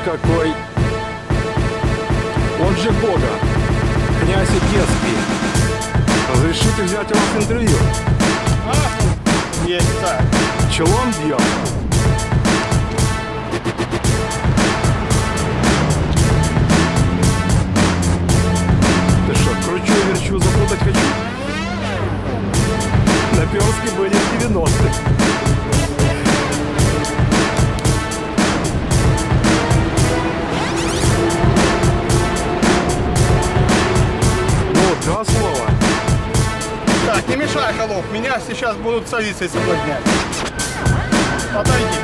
какой. Он же Бога, князь Одесский. Разрешите взять у вас интервью? Есть так. Челом бьет. Ты что, кручу и верчу, запутать хочу? Наперстки были в 90-х. Два слова. Так, не мешай, холоп. Меня сейчас будут царицей соблазнять. Отойди.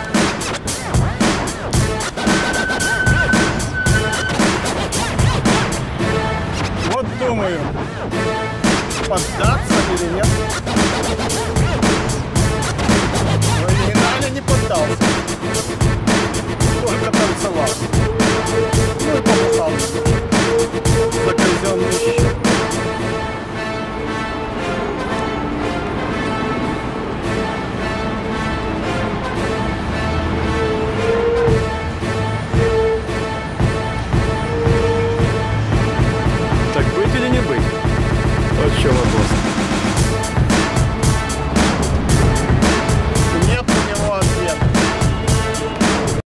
Вот думаю, поддаться или нет. В оригинале не поддался. Только танцевал. Ну и попасался. За казенный